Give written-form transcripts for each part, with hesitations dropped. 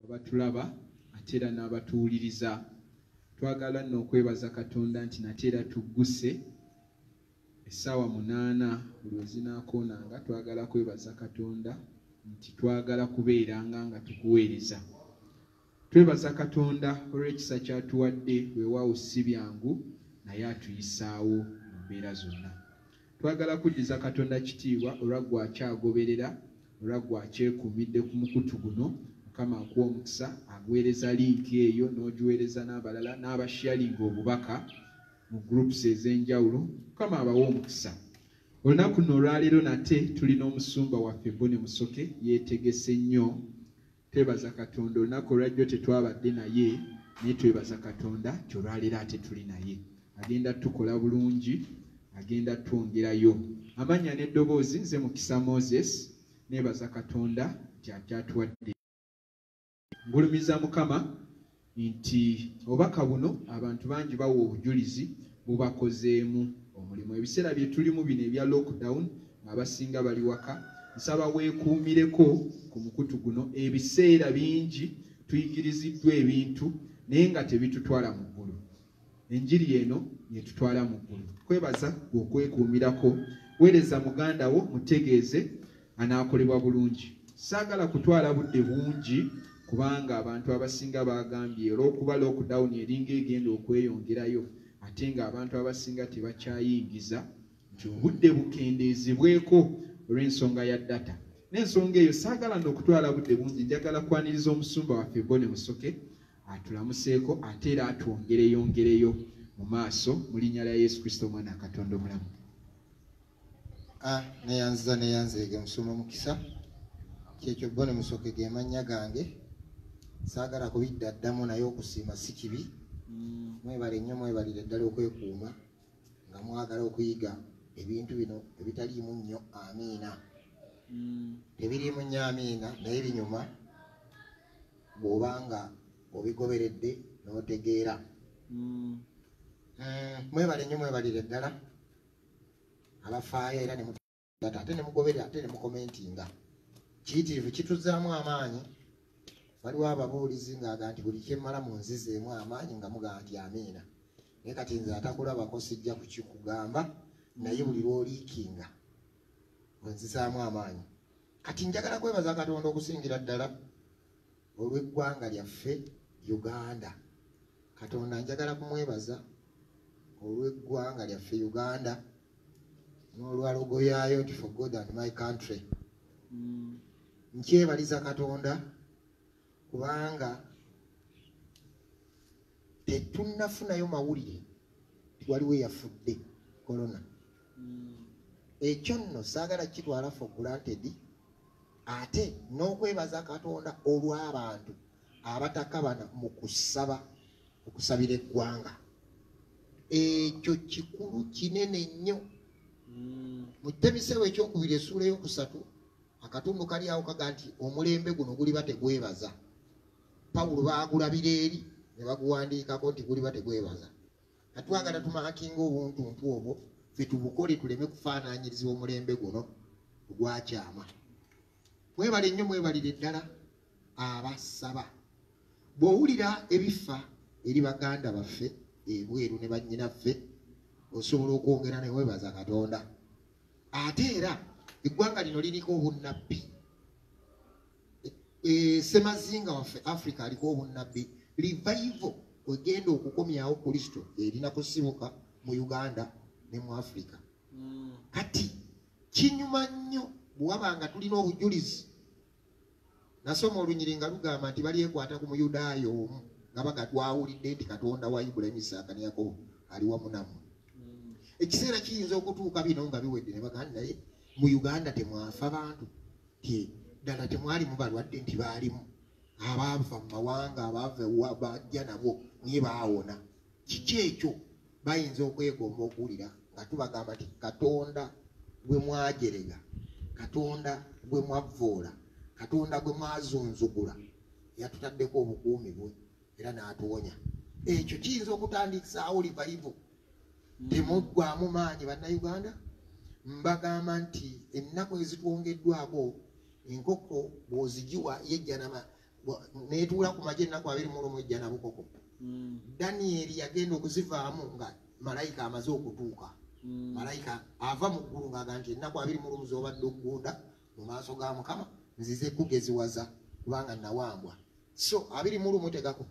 abatulaba ate era n'abatuwuliriza. Twagala nno okwebaza Katonda nti nate era tugguse essaawa 8 buli wezinaakoonanga. Twagala kwebaza Katonda nti twagala kubeeranga nga tukuweereza. Twebaza Katonda olw'ekisa kyatuwadde, weewaawo si byangu naye atuyisaawo mu mbeera zonna. Twagala kuddiza Katonda kitiibwa olwa gw'akyagoberera, olwa gw'akyekuumidde ku mukutu guno. Mukama akuwa omukisa, aguweereza linki eyo n'ogiweereza n'abalala, n'abasharinga obubaka mu groups ez'enjawulo. Mukama abawa omukisa. Olunaku luno olwaleero nate tulina omusumba waffe Bone Musoke, yeetegese nnyo. Twebaza Katonda, olunaku olwajjo tetwabadde naye, naye twebaza Katonda nti olwaleero ate tuli naye. Agenda tukola bulungi, agenda twongerayo. Amannya n'eddoboozi, nze Mukisa Moses. Neebaza Katonda nti akyatuwadde. Ngulumiza Mukama nti obubaka buno abantu bangi bawa obujulizi bubakozeemu omulimu. Ebiseera bye tulimu bino ebya lockdown, abasinga bali waka. Nsaba weekuumireko ku mukutu guno. Ebiseera bingi tuyigiriziddwa ebintu naye nga tebitutwala mu ggulu. Enjiri eno yetutwala mu ggulu. Kwebaza okwekuumirako. Weereza muganda wo, mutegeeze anaakolebwa bulungi. Saagala kutwala budde bungi kubanga abantu abasinga bagambye olw'okuba lockdown eringa egenda okweyongerayo ate nga abantu abasinga tebakyayingiza nti obudde bukendeezebweko olw'ensonga ya data. N'ensonga eyo saagala n'okutwala budde bungi. Njagala kwaniriza omusumba waffe Bone Musoke atulamuseeko ate era atwongereyongereyo mu maaso mu linnya lya Yesu Kristo Omwana wa Katonda omulamu. Neyanzege musumba Mukisa. Kyekyo Bone Musoke ge mannya gange. Saagala kubiddamu naye okusiima si kibi. Mwebale nnyo, mwebalire ddala okwekuuma nga mwagala okuyiga ebintu bino ebitaliimu nnyo amiina. Tebiriimu nnyo amiina naye binyuma bw'obanga obigoberedde n'otegeera. Mwebale nnyo, mwebalire ddala abafaayo era ate ne mugoberera ate ne mukomentinga. Kiyitirivu kituzaamu amaanyi. Waliwo ababuulizi ng'aga nti buli kyemmala munzizeemu amaanyi nga mugaa nti amiina. Naye kati nze atakulabako sijja kukikugamba naye buli lw'oliikinga onzizaamu amaanyi. Kati njagala kwebaza Katonda okusingira ddala olw'eggwanga lyaffe Uganda. Katonda njagala kumwebaza olw'eggwanga lyaffe Uganda n'olwa logo yaayo nti for God and my country. Nkyebaliza Katonda kubanga tetunnafunayo mawulire waliwo eyafudde corona. Ekyo nno saagala kitwala for granted. Ate n'okwebaza Katonda olw'abantu abatakabana mu okusabira eggwanga. Ekyo kikulu kinene nnyo. Mu Timoseewo ekyokubiri essuula ey'okusatu akatundu kali awo kaga nti omulembe guno guliba tegwebaza. Pawulo baagulabira eri ne baguwandiikako nti guliba tegwebaza. Katwagala tumaakinga obuntuntu obwo ffe tubukole tuleme kufaanaanyirizibwa omulembe guno gwakyama. Mwebale nnyo, mwebalire ddala abasaba. Bw'owulira ebifa eri baganda baffe ebweru ne bannyinaffe osobola okwongera ne weebaza Katonda. Ate era eggwanga lino liriko obunnabbi. Semazinga waffe Africa aliko obunnabbi. Revival wegenda okukomyawo Kristo erina kusibuka mu Uganda ne mu Africa. Kati kinyuma nnyo bw'abanga tulina obujulizi. Nasoma olunyiri nga lugamba nti balyekwata ku Muyudaayo omu nga bagatwawulidde nti Katonda wa Ibulayimu, Isaaka ne Yakobo ali wamu nammwe. Ekiseera kiyinza okutuuka bino nga biwedde ne bagamba naye mu Uganda temwafa bantu ddala temwali mubalwadde nti baalimu abaava mu mawanga abaava ewa bajja nabo naye baawona. Kiki ekyo bayinza okwegomba okuwulira nga tubagamba nti Katonda gwe mwajerega, Katonda gwe mwavvoola, Katonda gwe mwazunzugula yatutaddeko obukuumi bwe era n'atuwonya. Ekyo kiyinza okutandikisaawo revival. Temuggwaamu maanyi bannayuganda. Mbagamba nti ennaku ezitwongeddwako enkoko bw'ozigiwa yejjanama netuula ku magye ennaku 21 ejja Nabukoko. Danieri yagenda okuzivaamu nga malayika amaze okutuuka. Malayika ava mu ggulu ng'aga nti ennaku 21 z'obadde oggunda mu maaso ga Mukama nzize kugeziwaza kubanga nawambwa. So 21 tegako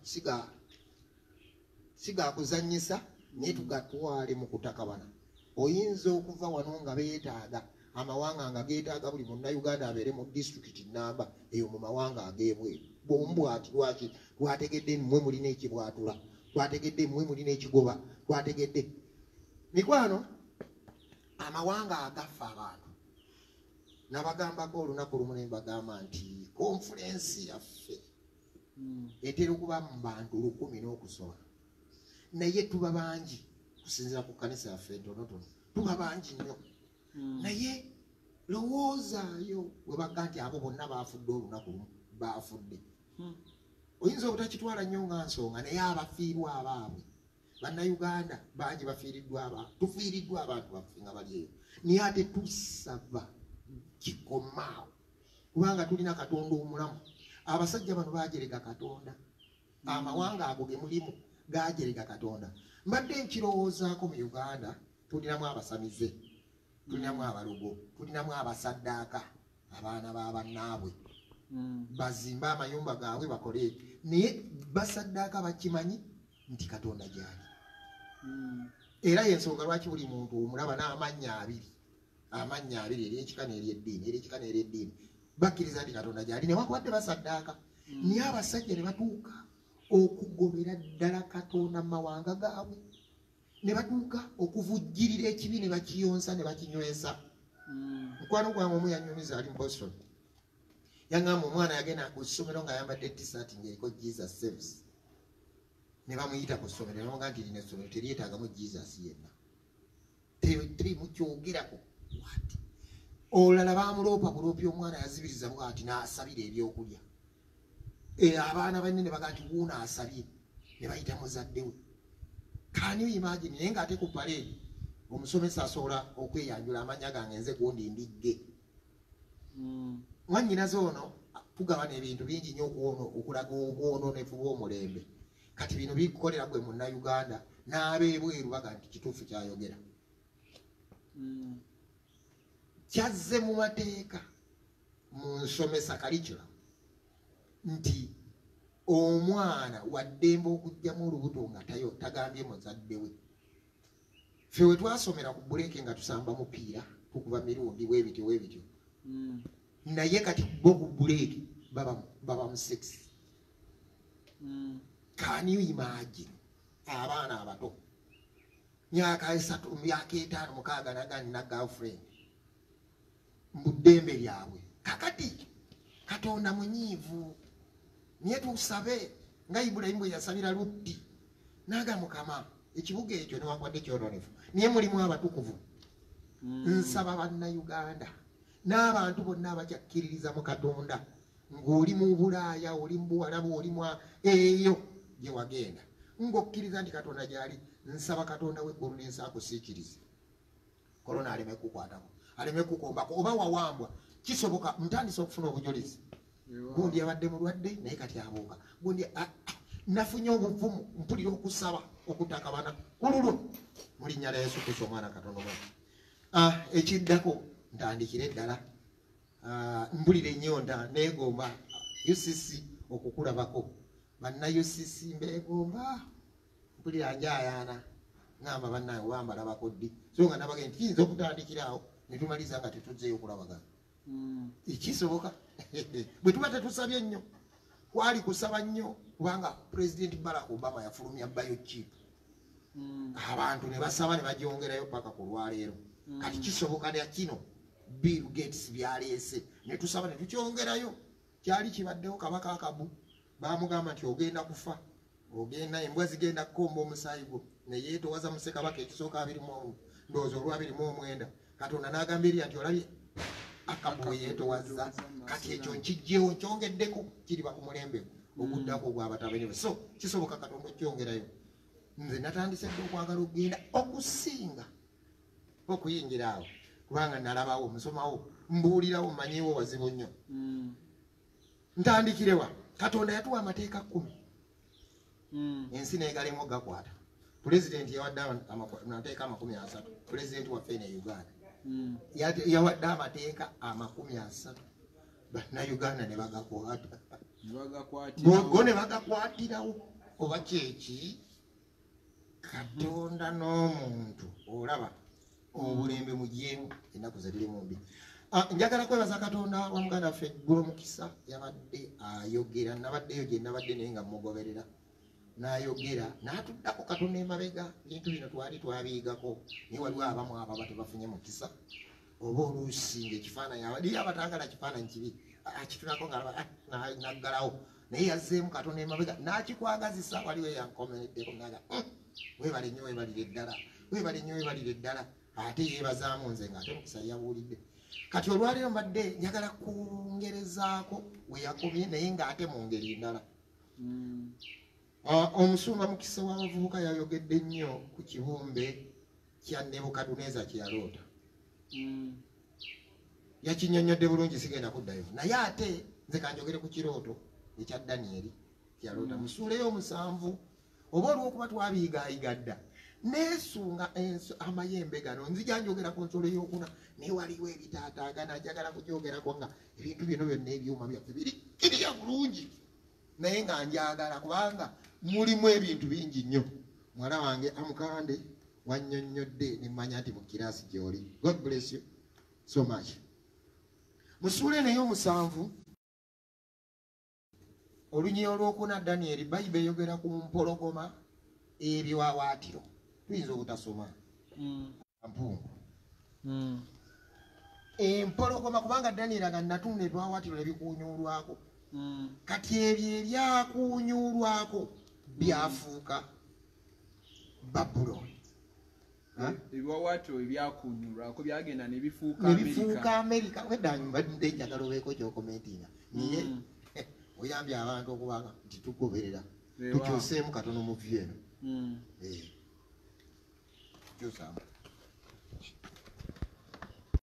siga kuzannyisa naye tugatwale mu kutakabana. Oyinza okuva wano nga beetaaga amawanga nga geetaaga buli munnayuganda abeere mu disitulikiti namba eyo mu mawanga ag'ebweru. Bombwati lwaki twategedde mmwe mulina ekibwatula, twategedde mmwe mulina ekigoba, twategedde mikwano amawanga agafa abantu. Nabagambako olunaku lumu ne mbagamba nti konfulensi yaffe etera okuba mu bantu 10 n'okusoba, naye tuba bangi kusinziira ku kkanisa yaffe entonotono, tuba bangi nnyo. Naye lowoozaayo bwe bagga nti abo bonna baafudde olunaku lumu baafudde. Oyinza obutakitwala nnyo nga nsonga, naye abafiirwa abaabwe bannayuganda bangi bafiiriddwa tufiiriddwa abantu baffe nga bali eyo, naye ate tusaba kikomaawo kubanga tulina Katonda omulamu. Abasajja bano baajerega Katonda, amawanga ago ge mulimu gaajerega Katonda. Mbadde nkirowoozaako mu Uganda tulinamu abasamize, tulinamu abalogo, tulinamu abasaddaaka, abaana b'abannaabwe bazimbe amayumba gaabwe bakole, naye basaddaaka bakimanyi nti Katonda gyali. Era y'ensonga lwaki buli muntu omulaba n'amannya abiri ery'ekika n'ery'eddiini bakkiriza nti Katonda gyali newankubadde basaddaaka. Naye abasajja ne batuuka okugobera ddala Katonda mu mawanga gaabwe, ne batuuka okuvujjirira ekibi ne bakiyonsa ne bakinywesa. Mukwano gwange omu yanyumiza ali mu Boston, yangamba omwana yagenda ku ssomero ng'ayambadde t-shirt ng'eriko Jesus Saves. Ne bamuyita ku ssomero ne bamugamba nti lino essomero teryetaagamu Jesus yenna, teri mukyogerako. Olala baamuloopa buloopi, omwana yazibiriza bw'ati n'asabira ebyokulya. Abaana banne ne bagamba nti wuuno asabye, ne bayita muzadde we. Can you imagine? Naye ng'ate ku paleedi omusomesa asobola okweyanjula amanya gange nze gundi ndigge. Mwannyinaze ono tugabana ebintu bingi nnyo okulaga obwononefu bw'omulembe. Kati bino bikukolera gwe munnayuganda n'abeebweru baga nti kituufu kyayogera. Kyazze mu mateeka mu nsomesa kalikula nti omwana waddembe okugyamu olubuto nga tagambye muzadde we. Ffe we twasomera ku buleeke nga tusamba mupiira tukuba mirundi weebityo weebityo, naye kati bo ku buleeke baba mu sex. Can you imagine? Abaana abato myaka 3 myaka 5 6 nagani na girlfriend mu ddembe lyabwe. Kakati Katonda munyiivu, niye tusabe nga Ibulayimu bwe yasabira Lutti naga Mukama ekibuga ekyo newankubadde kyononefu niye mulimu abatukuvu. Nsaba bannayuganda n'abantu bonna abakyakkiririza mu Katonda, ng'oli mu Bulaaya, oli mu Buwarabu, oli mu eyo gye wagenda ng'okkiriza nti Katonda gyali, nsaba Katonda w'eggulu n'ensi akusiikirize. Korona aleme kukwatako, aleme kukombako, oba wawambwa kisoboka ntandise okufuna obujulizi. Gundi yabadde mulwadde naye kati abuuka, gundi nafunye obuvumu mpulira okusaba okutakabana kululu mu linnya lya Yesu Kristo omwana Katonda omulamu. Ekiddako ntandikire ddala, mpulira ennyonta neegomba UCC okukulabako. Banna UCC mbeegomba, mpulira njaayaana ngamba bannange bambalabako ddi, so nga nabage nti kiyinza okutandikiraawo ne tumaliza nga tetuzzeeyo okulabagana. Ekisoboka bwe tuba tetusabye nnyo, kwali kusaba nnyo kubanga President Barack Obama yafulumya biochip, abantu ne basaba ne bagyongerayo paka ku lwaleero. Kati kisoboka na kino Bill Gates byaleese ne tusaba ne tukyongerayo. Kyali kibaddewo kabaka akabu baamugamba nti ogenda kufa, ogenda embwa zigenda kukomba omusaayi gwo, naye towaza Musekabaka ekisooka 20 ndowooza olwa 29. Katonda n'agamba eri nti olabye akabu yeetowaza, kati ekyo nkijjewo nkyongeddeko kiriba ku mulembe oguddako ogw'abatabenyewe. So kisoboka Katonda okyongerayo. Nze natandise dde okwagala okugenda okusinga okuyingira awo kubanga nalabawo musomawo mbuulirawo mmanyiwo wazibu nnyo. Ntandikirewa Katonda yatuwa amateeka 10 ensi negalemu gakwata. Pulezidenti yawadde amateeka 30. Pulezidenti waffe ne Uganda yawadde amateeka 30. Bannayuganda ne bagakwata go ne bagakwatirawo. Oba kyeki Katonda n'omuntu olaba obulembe mugyemu ennaku ziririmu mbi. Njagala kwebaza Katonda wa muganda waffe Ggulo Mukisa yabadde ayogera, nabaddeyo gye nabadde naye nga mugoberera n'ayogera n'atuddako Katonda emabega. Ebintu bino twali twabiigako naye waliwo abamu ababa tebafunye mukisa oba oluusi ng'ekifaananyi abadde abatangala kifaananyi kibi akitunako nga naggalawo naye yazzeemu Katonda emabega n'akikwagazisa. Waliwo eyankomereddeko naga weebale nnyo weebalire ddala, weebale nnyo weebalire ddala, ate yeebazaamu nze ng'ate Mukisa yabuulidde. Kati olwaleero mbadde njagala kwongerezaako we yakomye naye ng'ate mu ngeri ndala. Omusumba Mukisa w'abavubuka yayogedde nnyo ku kibumbe kya Nebukadduneeza kye yaloota. Yakinnyonnyodde bulungi, sigenda kuddayo. Naye ate nze kanjogere ku kirooto ekya Danyeri kye yaloota mu ssuula ey'omusanvu. Oba olw'okuba twabiigaayiga dda neesunga amayembe gano nzija njogera ku nsolo ey'okuna naye waliwo ebitaataagana njagala kugyogerako nga ebintu bino byonna ebyuma byaffe birikirya bulungi naye nga njagala kubanga mulimu ebintu bingi nnyo. Muwala wange Amukande wannyonnyodde ne mmanya nti mu kiraasi gy'oli. God bless you so much. Mu ssuula eno ey'omusanvu olunyi olwokuna Danyeri Bayibuli eyogera ku mpologoma ebiwawaatiro. Tuyinza obutasoma mpungu empologoma kubanga Danyeri aga natunda ebiwawaatiro nebikuunyuulwako. Kati ebyo ebyakuunyuulwako byafuuka Babuloni. Ebiwawaatiro ebyakuunyuulwako byagenda ne bifuuka Amerika. Wedde njagala obeeko kyokomentinga niye oyambye abantu okubanga nti tugoberera tukyuseemu katono mu vyu eno. Kyusaamu.